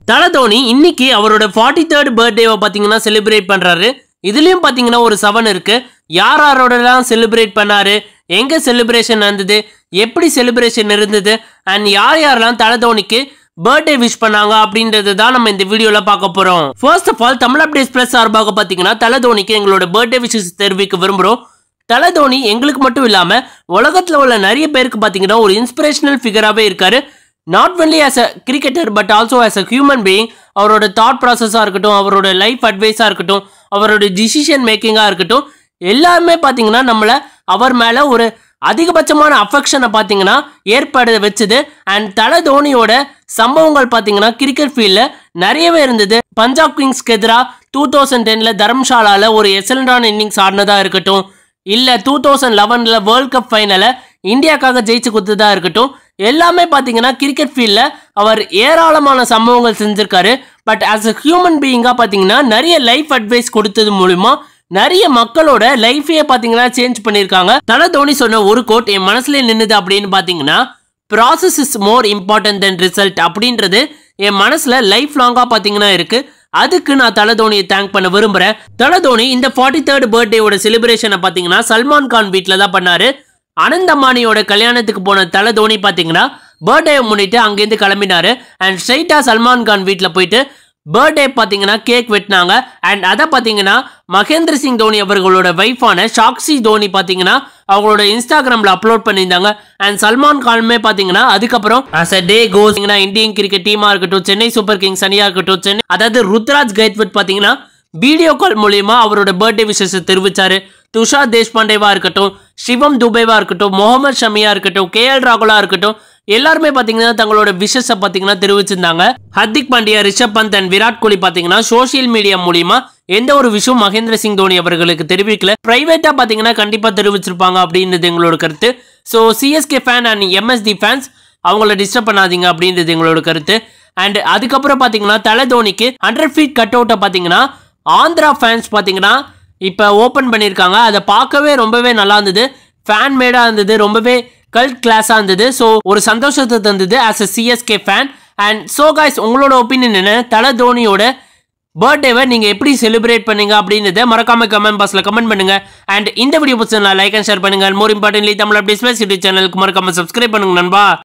தல தோனி இன்னைக்கு அவரோட 43rd பர்த்டேவை பாத்தீங்கன்னா செலிப்ரேட் பண்றாரு. இதுலயும் பாத்தீங்கன்னா ஒரு 7 இருக்கு. யாரோடலாம் செலிப்ரேட் பண்ணாரு, எங்க செலிப்ரேஷன் நடந்தது, எப்படி செலிப்ரேஷன் இருந்தது அண்ட் யாரெல்லாம் தல தோனிக்கு பர்த்டே விஷ் பண்ணாங்க அப்படின்றது தான் நம்ம இந்த வீடியோல பார்க்க போறோம். First of all Tamil updates plus சார்பாக பாத்தீங்கன்னா தல தோனிக்கு எங்களோட பர்த்டே விஷஸ் தெரிவிக்க விரும்புறோம். தல தோனி எங்களுக்கு மட்டும் இல்லாம உலகத்துல உள்ள நிறைய பேருக்கு பாத்தீங்கன்னா ஒரு இன்ஸ்பிரேஷனல் ஃபிகராகவே இருக்காரு. Not only as a cricketer but also as a human being. அவரோட தாட் ப்ராசஸாக இருக்கட்டும், அவரோட லைஃப் அட்வைஸாக இருக்கட்டும், அவரோட டிசிஷன் மேக்கிங்காக இருக்கட்டும், எல்லாருமே பார்த்தீங்கன்னா நம்மளை அவர் மேலே ஒரு அதிகபட்சமான அஃபெக்ஷனை பார்த்தீங்கன்னா ஏற்பட வச்சுது. அண்ட் தல தோனியோட சம்பவங்கள் பார்த்தீங்கன்னா கிரிக்கெட் ஃபீல்டில் நிறையவே இருந்தது. பஞ்சாப் கிங்ஸ்க்கு எதிராக 2010 தர்மசாலாவில் ஒரு எக்ஸலண்டான இன்னிங்ஸ் ஆடினதாக இருக்கட்டும், இல்லை 2011 வேர்ல்ட் கப் ஃபைனலை இந்தியாவுக்காக ஜெயிச்சு கொடுத்ததா இருக்கட்டும், எல்லாமே பார்த்தீங்கன்னா கிரிக்கெட் ஃபீல்டில் அவர் ஏராளமான சம்பவங்கள் செஞ்சிருக்காரு. பட் ஆஸ் அ ஹியூமன் பீயிங்காக பார்த்தீங்கன்னா நிறைய லைஃப் அட்வைஸ் கொடுத்தது மூலிமா நிறைய மக்களோட லைஃபையே பார்த்தீங்கன்னா சேஞ்ச் பண்ணியிருக்காங்க. தல தோனி சொன்ன ஒரு கோட் என் மனசுல நின்னுது அப்படின்னு பார்த்தீங்கன்னா, process is more important than result அப்படின்றது என் மனசுல லைஃப் லாங்கா பார்த்தீங்கன்னா இருக்கு. அதுக்கு நான் தல தோனியை தேங்க் பண்ண விரும்புறேன். தல தோனி இந்த 43rd பர்த்டேயோட செலிப்ரேஷனை பார்த்தீங்கன்னா சல்மான் கான் வீட்டில் தான் பண்ணாரு. அனந்த் அம்பானியோட கல்யாணத்துக்கு போன தல தோனி பார்த்தீங்கன்னா பர்த்டே முன்னிட்டு அங்கேருந்து கிளம்பினாரு. அண்ட் ஸ்ட்ரைட்டா சல்மான் கான் வீட்டில் போயிட்டு பர்த்டே பார்த்தீங்கன்னா கேக் வெட்டினாங்க. அண்ட் அதை பார்த்தீங்கன்னா மகேந்திர சிங் தோனி அவர்களோட வைஃபான சாக்ஷி தோனி பார்த்தீங்கன்னா அவங்களோட இன்ஸ்டாகிராமில் அப்லோட் பண்ணியிருந்தாங்க. அண்ட் சல்மான் கானுமே பார்த்தீங்கன்னா அதுக்கப்புறம் as a day goes Indian cricket டீமாக இருக்கட்டும், சென்னை சூப்பர் கிங்ஸ் அணியாக இருக்கட்டும், அதாவது ருத்ராஜ் கைக்வாட் பார்த்தீங்கன்னா வீடியோ கால் மூலியமா அவரோட பர்த்டே விஷயத்தை தெரிவிச்சாரு. துஷார் தேஷ்பாண்டேவா இருக்கட்டும், சிவம் துபேவா இருக்கட்டும், முகமது ஷமியா இருக்கட்டும், KL ராகுலா இருக்கட்டும், எல்லாருமே பாத்தீங்கன்னா தங்களோட விஷஸை பாத்தீங்கன்னா தெரிவிச்சிருந்தாங்க. ஹர்திக் பாண்டியா, ரிஷப் பந்த் அண்ட் விராட் கோலி பாத்தீங்கன்னா சோசியல் மீடியா மூலியமா எந்த ஒரு விஷயம் மகேந்திர சிங் தோனி அவர்களுக்கு தெரிவிக்கல. பிரைவேட்டா பாத்தீங்கன்னா கண்டிப்பா தெரிவிச்சிருப்பாங்க அப்படின்றது எங்களோட கருத்து. So CSK fan and MSD fans அவங்கள டிஸ்டர்ப் பண்ணாதீங்க அப்படின்றது எங்களோட கருத்து. அண்ட் அதுக்கப்புறம் பாத்தீங்கன்னா தல தோனிக்கு 100 feet கட் அவுட்டை பாத்தீங்கன்னா ஆந்திரா ஃபேன்ஸ் பார்த்தீங்கன்னா இப்போ ஓப்பன் பண்ணியிருக்காங்க. அதை பார்க்கவே ரொம்பவே நல்லா இருந்தது, ஃபேன் மேடாக இருந்தது, ரொம்பவே கல்ட் கிளாஸாக இருந்தது. ஸோ ஒரு சந்தோஷத்தை தந்தது as a CSK fan. And so guys, உங்களோட ஒப்பீனியன் என்ன? தல தோனியோட பர்த்டேவை நீங்கள் எப்படி செலிப்ரேட் பண்ணீங்க அப்படின்றத மறக்காம கமெண்ட் பாக்ஸில் கமெண்ட் பண்ணுங்க. அண்ட் இந்த வீடியோ பிடிச்சா லைக் அண்ட் ஷேர் பண்ணுங்க. More importantly Tamil updates YouTube சேனலுக்கு மறக்காம சப்ஸ்கிரைப் பண்ணுங்க நண்பா.